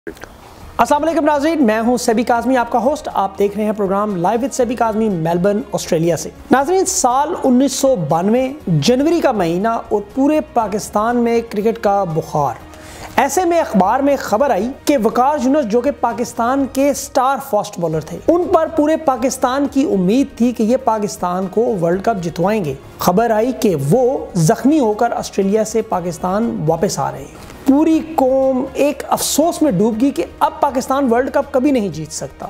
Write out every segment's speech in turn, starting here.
अस्सलाम वालेकुम नाज़रीन, मैं हूं सेबी काज़मी, आपका होस्ट। आप देख रहे हैं program live with Sebi Kazmi, Melbourne, Australia से। नाज़रीन, साल 1992 जनवरी का महीना और पूरे पाकिस्तान में क्रिकेट का बुखार। ऐसे में अखबार में खबर आई कि वकार यूनुस, जो कि पाकिस्तान के स्टार फास्ट बॉलर थे, उन पर पूरे पाकिस्तान की उम्मीद थी कि ये पाकिस्तान को वर्ल्ड कप जितवाएंगे। खबर आई कि वो जख्मी होकर ऑस्ट्रेलिया से पाकिस्तान वापस आ रहे हैं। पूरी कौम एक अफसोस में डूब गई कि अब पाकिस्तान वर्ल्ड कप कभी नहीं जीत सकता।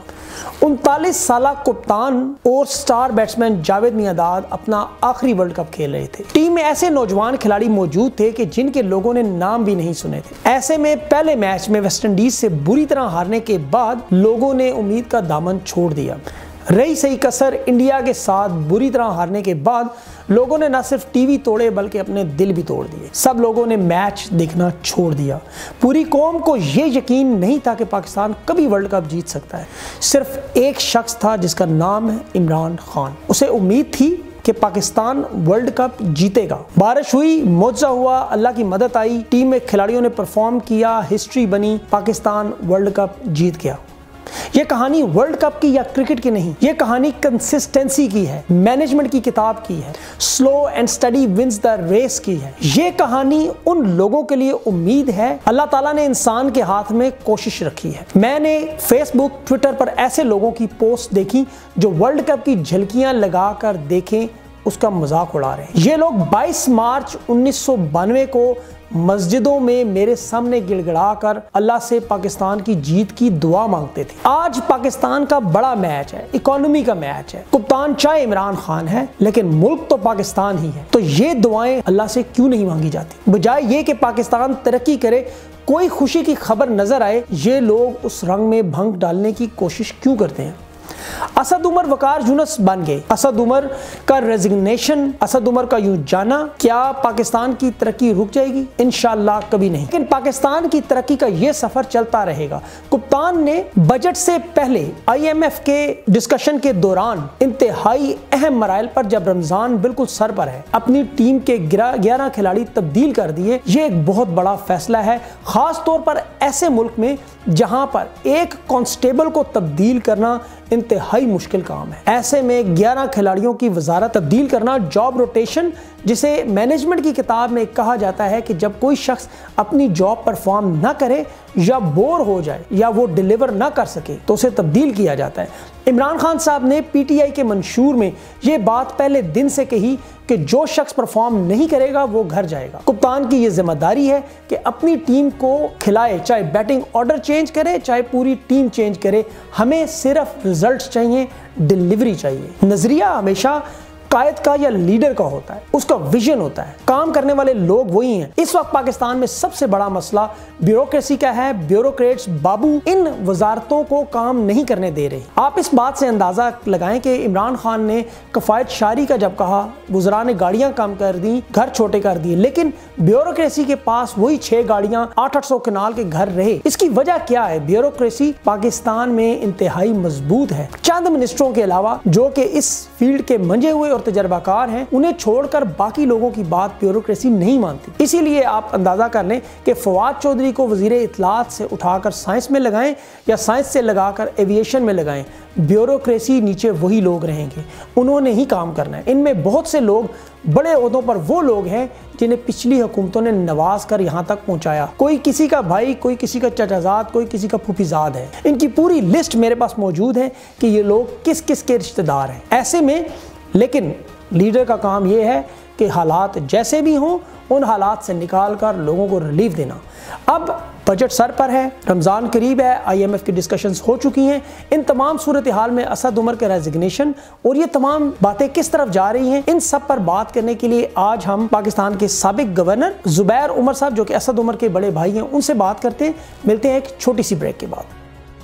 39 साला कप्तान और स्टार बैट्समैन जावेद मियांदाद अपना आखिरी वर्ल्ड कप खेल रहे थे। टीम में ऐसे नौजवान खिलाड़ी मौजूद थे कि जिनके लोगों ने नाम भी नहीं सुने थे। ऐसे में पहले मैच में वेस्ट इंडीज से बुरी तरह हारने के बाद लोगों ने उम्मीद का दामन छोड़ दिया। रही सही कसर, इंडिया के साथ बुरी तरह हारने के बाद लोगों ने न सिर्फ टीवी तोड़े बल्कि अपने दिल भी तोड़ दिए। सब लोगों ने मैच देखना छोड़ दिया। पूरी कौम को यह यकीन नहीं था कि पाकिस्तान कभी वर्ल्ड कप जीत सकता है। सिर्फ एक शख्स था जिसका नाम है इमरान खान। उसे उम्मीद थी कि पाकिस्तान वर्ल्ड कप जीतेगा। बारिश हुई, मौजा हुआ, अल्लाह की मदद आई, टीम में खिलाड़ियों ने परफॉर्म किया, हिस्ट्री बनी, पाकिस्तान वर्ल्ड कप जीत गया। ये कहानी वर्ल्ड कप की या क्रिकेट की नहीं, ये कहानी कंसिस्टेंसी की है, मैनेजमेंट की किताब की है, slow and steady wins the race की है। ये कहानी उन लोगों के लिए उम्मीद है। अल्लाह ताला ने इंसान के हाथ में कोशिश रखी है। मैंने फेसबुक, ट्विटर पर ऐसे लोगों की पोस्ट देखी जो वर्ल्ड कप की झलकियां लगाकर देखें उसका मजाक उड़ा रहे हैं। ये लोग 22 मार्च 1992 को मस्जिदों में मेरे सामने गिड़गिड़ा कर अल्लाह से पाकिस्तान की जीत की दुआ मांगते थे। आज पाकिस्तान का बड़ा मैच है, इकोनॉमी का मैच है। कप्तान चाहे इमरान खान है, लेकिन मुल्क तो पाकिस्तान ही है। तो ये दुआएं अल्लाह से क्यों नहीं मांगी जाती? बजाय ये कि पाकिस्तान तरक्की करे, कोई खुशी की खबर नजर आए, ये लोग उस रंग में भंग डालने की कोशिश क्यों करते हैं? असद उमर वकार यूनुस बन गए। असद उमर का रेजिग्नेशन, असद उमर का यूं जाना, क्या पाकिस्तान की तरक्की रुक जाएगी? इंशाअल्लाह कभी नहीं। लेकिन पाकिस्तान की तरक्की का यह सफर चलता रहेगा। कप्तान ने बजट से पहले IMF के डिस्कशन के दौरान इंतहाई अहम मराइल पर, जब रमजान बिल्कुल सर पर है, अपनी टीम के 11 खिलाड़ी तब्दील कर दिए। ये एक बहुत बड़ा फैसला है, खास तौर पर ऐसे मुल्क में जहां पर एक कांस्टेबल को तब्दील करना इंतहाई मुश्किल काम है। ऐसे में 11 खिलाड़ियों की वजारत तब्दील करना, जॉब रोटेशन, जिसे मैनेजमेंट की किताब में कहा जाता है कि जब कोई शख्स अपनी जॉब परफॉर्म ना करे या बोर हो जाए या वो डिलीवर ना कर सके तो उसे तब्दील किया जाता है। इमरान खान साहब ने PTI के मंशूर में ये बात पहले दिन से कही कि जो शख्स परफॉर्म नहीं करेगा वो घर जाएगा। कप्तान की ये जिम्मेदारी है कि अपनी टीम को खिलाए, चाहे बैटिंग ऑर्डर चेंज करे, चाहे पूरी टीम चेंज करे। हमें सिर्फ रिजल्ट्स चाहिए, डिलीवरी चाहिए। नजरिया हमेशा कायद का या लीडर का होता है, उसका विजन होता है। काम करने वाले लोग वही हैं। इस वक्त पाकिस्तान में सबसे बड़ा मसला ब्यूरोक्रेसी का है। ब्यूरोक्रेट्स बाबू इन वजारतों को काम नहीं करने दे रहे। आप इस बात से अंदाजा लगाएं कि इमरान खान ने कफायत शारी का जब कहा, वज़रा ने गाड़ियां कम कर दी, घर छोटे कर दिए, लेकिन ब्यूरोक्रेसी के पास वही 6 गाड़ियां 800 कनाल के घर रहे। इसकी वजह क्या है? ब्यूरोक्रेसी पाकिस्तान में इंतहाई मजबूत है। चंद मिनिस्टरों के अलावा जो कि इस फील्ड के मंजे हुए और तजर्बाकार हैं, उन्हें छोड़कर बाकी लोगों की बात ब्यूरोक्रेसी नहीं मानती। इसीलिए आप अंदाजा कर लें कि फवाद चौधरी को वजीर इत्तलात से उठाकर साइंस में लगाएं या साइंस से लगाकर एविएशन में लगाएं, ब्यूरोक्रेसी नीचे वही लोग रहेंगे। उन्होंने ही काम करना है। इनमें बहुत से लोग बड़े ओहदों पर वो लोग हैं जिन्हें पिछली हुकूमतों ने नवाज कर यहाँ तक पहुँचाया। कोई किसी का भाई, कोई किसी का चचाजाद, कोई किसी का फूफीजाद है। इनकी पूरी लिस्ट मेरे पास मौजूद है कि ये लोग किस किस के रिश्तेदार हैं। ऐसे में लेकिन लीडर का काम यह है कि हालात जैसे भी हों उन हालात से निकाल कर लोगों को रिलीफ देना। अब बजट सर पर है, रमज़ान करीब है, IMF की डिस्कशंस हो चुकी हैं। इन तमाम सूरत हाल में असद उमर के रेजिग्नेशन और ये तमाम बातें किस तरफ जा रही हैं, इन सब पर बात करने के लिए आज हम पाकिस्तान के साबिक गवर्नर जुबैर उमर साहब, जो कि असद उमर के बड़े भाई हैं, उनसे बात करते हैं। मिलते हैं एक छोटी सी ब्रेक के बाद।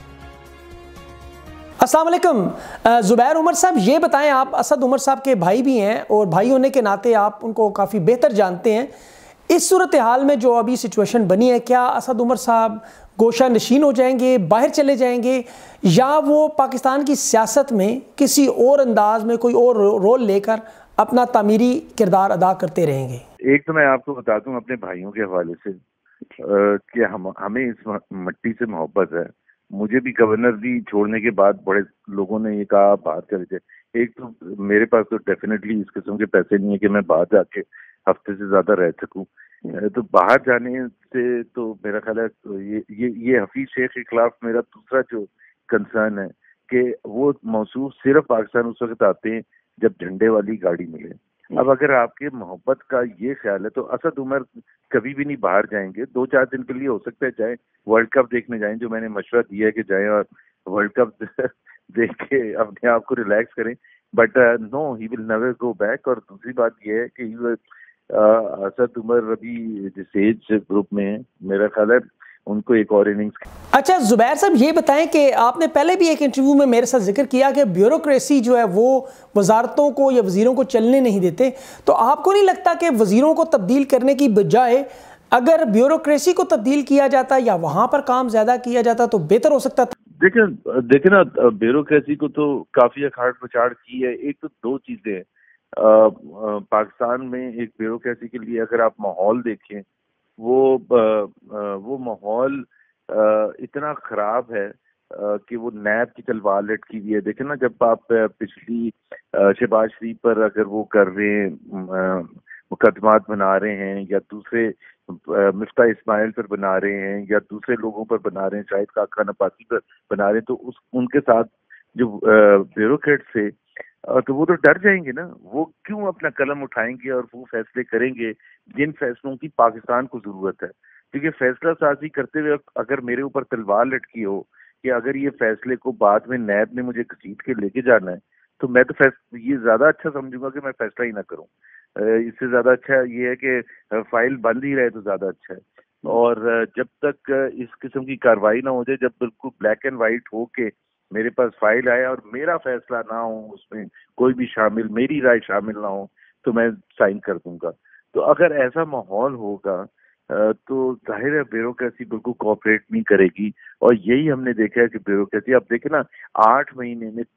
अस्सलाम वालेकुम जुबैर उमर साहब, ये बताएं, आप असद उमर साहब के भाई भी हैं और भाई होने के नाते आप उनको काफ़ी बेहतर जानते हैं। इस सूरत हाल में जो अभी सिचुएशन बनी है, क्या असद उमर साहब गोशा नशीन हो जाएंगे, बाहर चले जाएंगे, या वो पाकिस्तान की सियासत में किसी और अंदाज में कोई और रोल लेकर अपना तामीरी किरदार अदा करते रहेंगे? एक तो मैं आपको बता दूं अपने भाइयों के हवाले से, कि हमें इस मिट्टी से मोहब्बत है। मुझे भी गवर्नर छोड़ने के बाद बड़े लोगों ने ये कहा आप बाहर चले जाए। एक तो मेरे पास तो डेफिनेटली इस किस्म के पैसे नहीं है कि मैं बाहर जाके हफ्ते से ज्यादा रह सकूं। तो बाहर जाने से तो मेरा ख्याल है तो ये हफीज शेख के खिलाफ मेरा दूसरा जो कंसर्न है कि वो मौसूफ सिर्फ पाकिस्तान उस वक्त आते हैं जब झंडे वाली गाड़ी मिले। अब अगर आपके मोहब्बत का ये ख्याल है तो असद उमर कभी भी नहीं बाहर जाएंगे। 2-4 दिन के लिए हो सकता है जाए, वर्ल्ड कप देखने जाएं, जो मैंने मशवरा दिया है कि जाएं और वर्ल्ड कप देख के अपने आप को रिलैक्स करें। But no, he will never go back. और दूसरी बात ये है कि असद उमर अभी जिस एज ग्रुप में है, मेरा ख्याल है उनको एक और इनिंग्स। अच्छा जुबैर साहब, ये बताएं कि आपने पहले भी एक इंटरव्यू में मेरे साथ जिक्र किया कि ब्यूरोक्रेसी जो है वो वजारतों को या वजीरों को चलने नहीं देते। तो आपको नहीं लगता कि वजीरों को तब्दील करने की बजाय अगर ब्यूरोक्रेसी को तब्दील किया जाता या वहां पर काम ज्यादा किया जाता तो बेहतर हो सकता था? देखिए ना, ब्यूरोक्रेसी को तो काफी अखाड़ पछाड़ की है। एक तो दो चीजें हैं। पाकिस्तान में एक ब्यूरोक्रेसी के लिए अगर आप माहौल देखें, वो माहौल इतना खराब है कि वो नैब की तलवार लटकी हुई है। देखे ना, जब आप पिछली शहबाज शरीफ पर अगर वो कर रहे हैं, मुकदमात बना रहे हैं, या दूसरे मिफ्ता इस्माइल पर बना रहे हैं, या दूसरे लोगों पर बना रहे हैं, शाहिद खाका नपासी पर बना रहे हैं, तो उनके साथ जो ब्यूरोक्रेट थे तो वो तो डर जाएंगे ना। वो क्यों अपना कलम उठाएंगे और वो फैसले करेंगे जिन फैसलों की पाकिस्तान को जरूरत है। क्योंकि फैसला साजी करते हुए अगर मेरे ऊपर तलवार लटकी हो कि अगर ये फैसले को बाद में नैब ने मुझे घसीट के लेके जाना है, तो मैं तो ये ज्यादा अच्छा समझूंगा कि मैं फैसला ही ना करूं। इससे ज्यादा अच्छा ये है कि फाइल बंद ही रहे तो ज्यादा अच्छा है। और जब तक इस किस्म की कार्रवाई ना हो जाए, जब बिल्कुल ब्लैक एंड व्हाइट हो के मेरे पास फाइल आए और मेरा फैसला ना हो, उसमें कोई भी शामिल, मेरी राय शामिल ना हो, तो मैं साइन कर दूंगा। तो अगर ऐसा माहौल होगा तो जाहिर है ब्यूरोक्रेसी बिल्कुल कोऑपरेट नहीं करेगी। और यही हमने देखा है कि ब्यूरोक्रेसी, अब देखे ना, 8 महीने में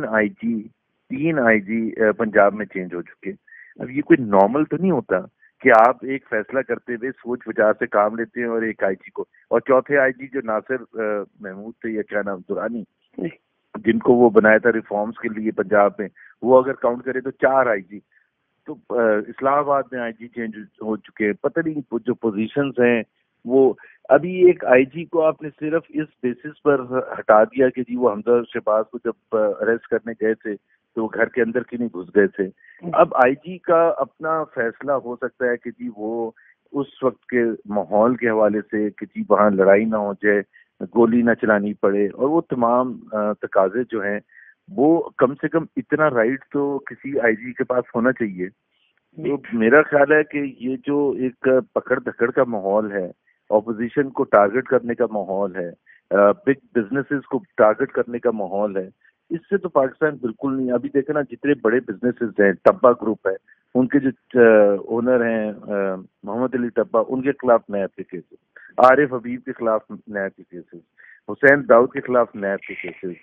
3 आईजी पंजाब में चेंज हो चुके। अब ये कोई नॉर्मल तो नहीं होता कि आप एक फैसला करते हुए सोच विचार से काम लेते हैं और एक आईजी को, और चौथे आईजी जो नासिर महमूद थे, या क्या नाम, दुरानी, जिनको वो बनाया था रिफॉर्म्स के लिए पंजाब में, वो अगर काउंट करें तो 4 आईजी। तो इस्लामाबाद में आईजी चेंज हो चुके हैं। पता नहीं जो पोजीशंस हैं वो, अभी एक आईजी को आपने सिर्फ इस बेसिस पर हटा दिया कि जी वो हमजा शहबाज को जब अरेस्ट करने गए थे तो वो घर के अंदर क्यों नहीं घुस गए थे। अब आईजी का अपना फैसला हो सकता है कि जी वो उस वक्त के माहौल के हवाले से कि जी वहाँ लड़ाई ना हो जाए, गोली ना चलानी पड़े, और वो तमाम तकाजे जो हैं, वो कम से कम इतना राइट तो किसी आईजी के पास होना चाहिए। तो मेरा ख्याल है कि ये जो एक पकड़ धकड़ का माहौल है, ऑपोजिशन को टारगेट करने का माहौल है, बिग बिजनेसेस को टारगेट करने का माहौल है, इससे तो पाकिस्तान बिल्कुल नहीं। अभी देखो ना, जितने बड़े बिजनेसेस हैं, टब्बा ग्रुप है, उनके जो ओनर हैं मोहम्मद अली टब्बा, उनके खिलाफ नैब के केसेस, आरिफ हबीब के खिलाफ नैब के केसेस, हुसैन दाऊद के खिलाफ नैब के केसेस,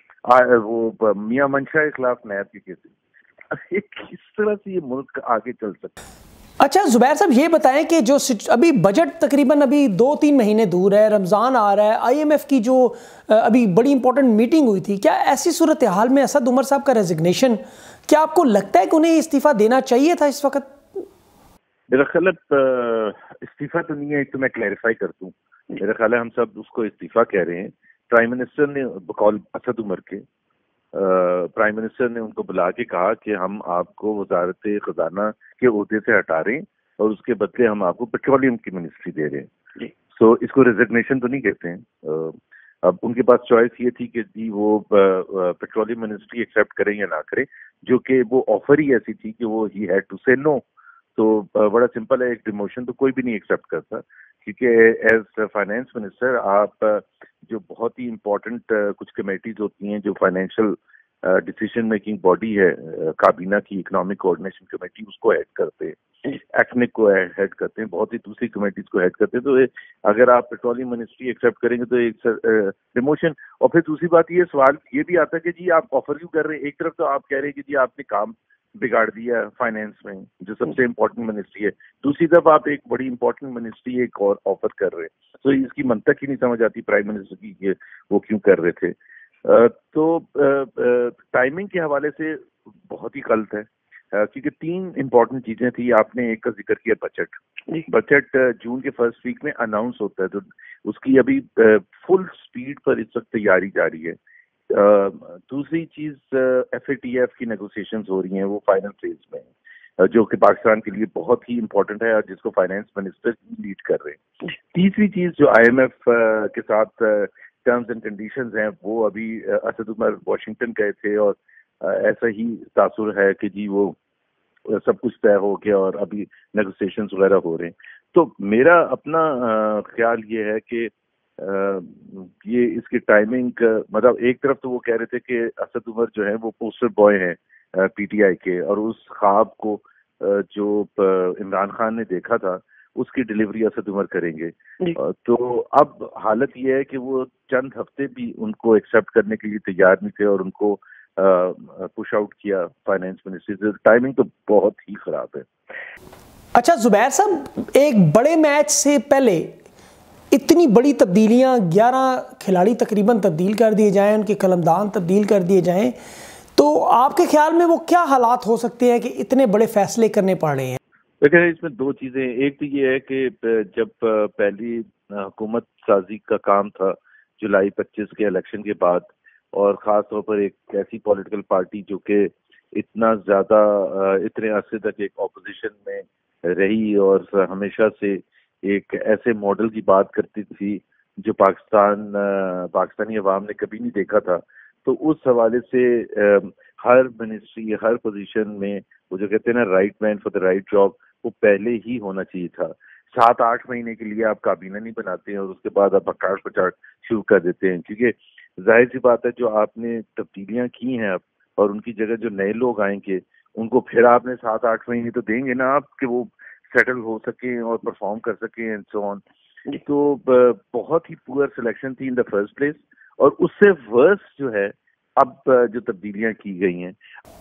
वो मियां मंशा के खिलाफ नैब के केसेस। किस तरह से ये मुल्क आगे चल सकता है? अच्छा जुबैर साहब, ये बताएं कि जो अभी बजट तकरीबन अभी 2-3 महीने दूर है, रमज़ान आ रहा है, आईएमएफ की जो अभी बड़ी इंपॉर्टेंट मीटिंग हुई थी, क्या ऐसी सूरत हाल में असद उमर साहब का रेजिग्नेशन, क्या आपको लगता है कि उन्हें इस्तीफा देना चाहिए था इस वक्त? मेरा ख्याल है इस्तीफा तो नहीं है, तो मैं क्लैरिफाई कर दूं। मेरा ख्याल है हम सब उसको इस्तीफा कह रहे हैं। प्राइम मिनिस्टर ने बकौल असद उमर के, प्राइम मिनिस्टर ने उनको बुला के कहा कि हम आपको वजारत खजाना के ओहदे से हटा रहे हैं और उसके बदले हम आपको पेट्रोलियम की मिनिस्ट्री दे रहे हैं। सो इसको रेजिग्नेशन तो नहीं कहते हैं। अब उनके पास चॉइस ये थी कि जी वो पेट्रोलियम मिनिस्ट्री एक्सेप्ट करें या ना करें, जो कि वो ऑफर ही ऐसी थी कि वो he had to say no. तो बड़ा सिंपल है, एक डिमोशन तो कोई भी नहीं एक्सेप्ट करता, क्योंकि एज फाइनेंस मिनिस्टर आप जो बहुत ही इम्पोर्टेंट कुछ कमेटीज होती हैं जो फाइनेंशियल डिसीजन मेकिंग बॉडी है, काबीना की इकोनॉमिक कोऑर्डिनेशन कमेटी, उसको हेड करते हैं, एक्निक को हेड करते हैं, बहुत ही दूसरी कमेटीज को हेड करते हैं। तो अगर आप पेट्रोलियम मिनिस्ट्री एक्सेप्ट करेंगे तो एक डिमोशन। और फिर दूसरी बात, ये सवाल ये भी आता है कि जी आप ऑफर क्यों कर रहे हैं। एक तरफ तो आप कह रहे हैं कि जी आपने काम बिगाड़ दिया फाइनेंस में, जो सबसे इम्पोर्टेंट मिनिस्ट्री है। दूसरी तरफ आप एक बड़ी इम्पोर्टेंट मिनिस्ट्री एक और ऑफर कर रहे हैं, तो इसकी मंतक ही नहीं समझ आती प्राइम मिनिस्टर की कि वो क्यों कर रहे थे। तो टाइमिंग के हवाले से बहुत ही गलत है, क्योंकि 3 इम्पोर्टेंट चीजें थी। आपने एक का जिक्र किया, बजट जून के फर्स्ट वीक में अनाउंस होता है, तो उसकी अभी फुल स्पीड पर इस वक्त तैयारी जारी है। दूसरी चीज, FATF की नेगोशिएशंस हो रही हैं, वो फाइनल फेज में है, जो कि पाकिस्तान के लिए बहुत ही इम्पोर्टेंट है और जिसको फाइनेंस मिनिस्टर लीड कर रहे हैं। तीसरी चीज, जो IMF के साथ टर्म्स एंड कंडीशंस हैं, वो अभी असद उमर वाशिंगटन गए थे और ऐसा ही तासुर है कि जी वो सब कुछ तय हो गया और अभी नेगोशिएशंस वगैरह हो रहे हैं। तो मेरा अपना ख्याल ये है कि ये इसकी टाइमिंग, मतलब एक तरफ तो वो कह रहे थे कि असद उमर जो है वो पोस्टर बॉय हैं PTI के, और उस ख्वाब को जो इमरान खान ने देखा था उसकी डिलीवरी असद उमर करेंगे। तो अब हालत ये है कि वो चंद हफ्ते भी उनको एक्सेप्ट करने के लिए तैयार नहीं थे और उनको पुश आउट किया फाइनेंस मिनिस्ट्री से। टाइमिंग तो बहुत ही खराब है। अच्छा जुबैर साहब, एक बड़े मैच से पहले इतनी बड़ी तब्दीलियां, 11 खिलाड़ी तकरीबन तब्दील कर दिए जाएं, उनके कलमदान तब्दील कर दिए जाएं, तो आपके ख्याल में वो क्या हालात हो सकते हैं कि इतने बड़े फैसले करने पड़ रहे हैं? देखिए, इसमें 2 चीजें। एक तो ये है कि जब पहली हुकूमत साजी का काम था जुलाई 25 के इलेक्शन के बाद, और खास तौर पर एक ऐसी पॉलिटिकल पार्टी जो कि इतना ज्यादा इतने अरसे तक एक ऑपोजिशन में रही और हमेशा से एक ऐसे मॉडल की बात करती थी जो पाकिस्तानी अवाम ने कभी नहीं देखा था, तो उस हवाले से हर मिनिस्ट्री, हर पोजीशन में वो जो कहते हैं ना, right man for the right job, वो पहले ही होना चाहिए था। 7-8 महीने के लिए आप काबीना नहीं बनाते हैं और उसके बाद आप हकाश पचाट शुरू कर देते हैं, क्योंकि जाहिर सी बात है जो आपने तब्दीलियां की हैं अब, और उनकी जगह जो नए लोग आएंगे उनको फिर आपने 7-8 महीने तो देंगे ना आप, कि वो सेटल हो सके और परफॉर्म कर सके एंड सो ऑन। तो बहुत ही पुअर सिलेक्शन थी इन द फर्स्ट प्लेस, और उससे वर्स जो है अब जो तब्दीलियां की गई हैं।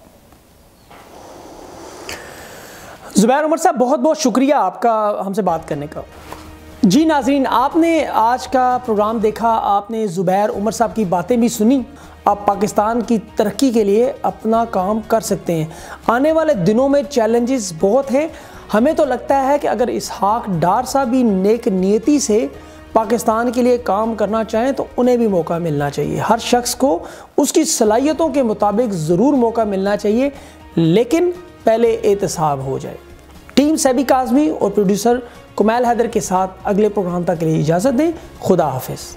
जुबैर उमर साहब, बहुत बहुत शुक्रिया आपका हमसे बात करने का। जी नाजरीन, आपने आज का प्रोग्राम देखा, आपने जुबैर उमर साहब की बातें भी सुनी। आप पाकिस्तान की तरक्की के लिए अपना काम कर सकते हैं। आने वाले दिनों में चैलेंजेस बहुत हैं। हमें तो लगता है कि अगर इसहाक डार साहब भी नेक नियति से पाकिस्तान के लिए काम करना चाहें तो उन्हें भी मौका मिलना चाहिए। हर शख्स को उसकी सलाहियतों के मुताबिक ज़रूर मौका मिलना चाहिए, लेकिन पहले एहतसाब हो जाए। टीम सैबी काज़मी और प्रोड्यूसर कुमैल हैदर के साथ अगले प्रोग्राम तक के लिए इजाज़त दें। खुदा हाफिज़।